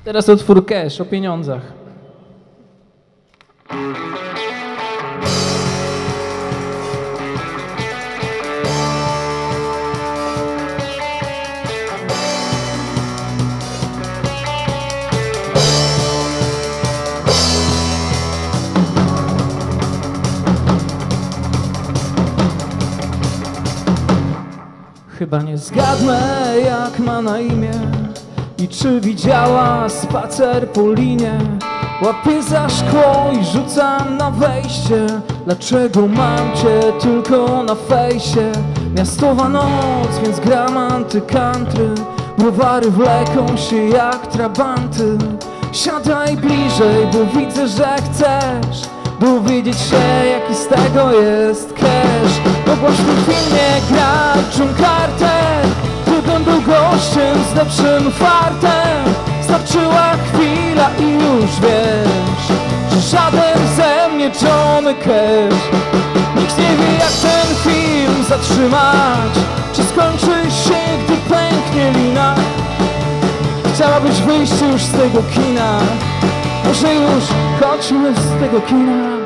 Teraz utwór Cash o pieniądzach. Chyba nie zgadnę, jak ma na imię i czy widziała spacer po linie. Łapię za szkło i rzucam na wejście. Dlaczego mam cię tylko na fejsie? Miastowa noc, więc gram anty-country. Browary wleką się jak trabanty. Siadaj bliżej, bo widzę, że chcesz dowiedzieć się, jaki z tego jest cash. Mogłaś w tym filmie grać John Carter, gdybym był gościem z lepszym fartem. Starczyła chwila i już wiesz, że żaden ze mnie Johnny Cash. Nikt nie wie, jak ten film zatrzymać, czy skończy się, gdy pęknie lina. Chciałabyś wyjść już z tego kina, może już chodźmy z tego kina.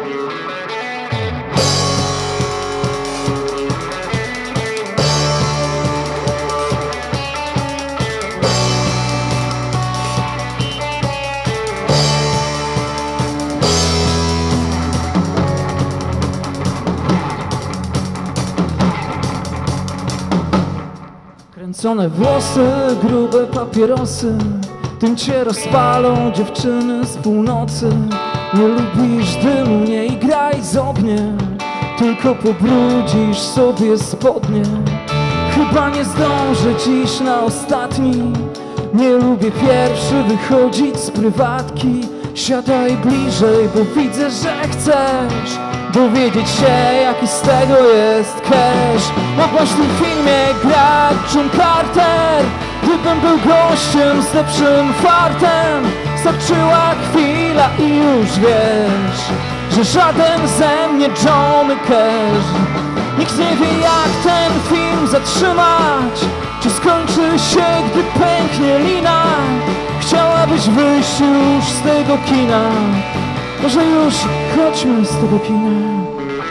Kręcone włosy, grube papierosy, tym cię rozpalą dziewczyny z północy. Nie lubisz dymu, nie igraj z ogniem, tylko pobrudzisz sobie spodnie. Chyba nie zdążę dziś na ostatni, nie lubię pierwszy wychodzić z prywatki. Siadaj bliżej, bo widzę, że chcesz dowiedzieć się, jaki z tego jest cash. Mogłaś w tym filmie grać John Carter, gdybym był gościem z lepszym fartem. Starczyła chwila i już wiesz, że żaden ze mnie Johnny Cash. Nikt nie wie, jak ten film zatrzymać, czy skończy się, gdy pęknie lina. Chciałabyś wyjść już z tego kina, może już chodźmy z tego kina.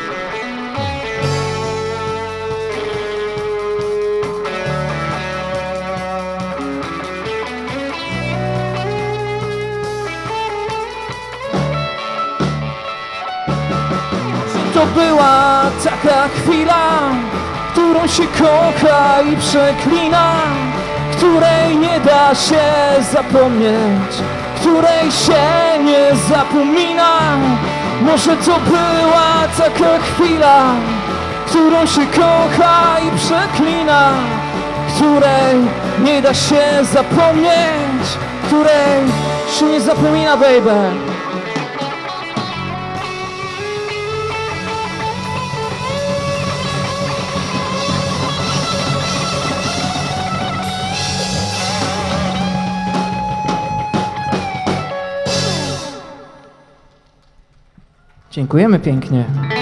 To była taka chwila, którą się kocha i przeklina, której nie da się zapomnieć, której się nie zapomina. Może to była taka chwila, którą się kocha i przeklina, której nie da się zapomnieć, której się nie zapomina, baby. Dziękujemy pięknie.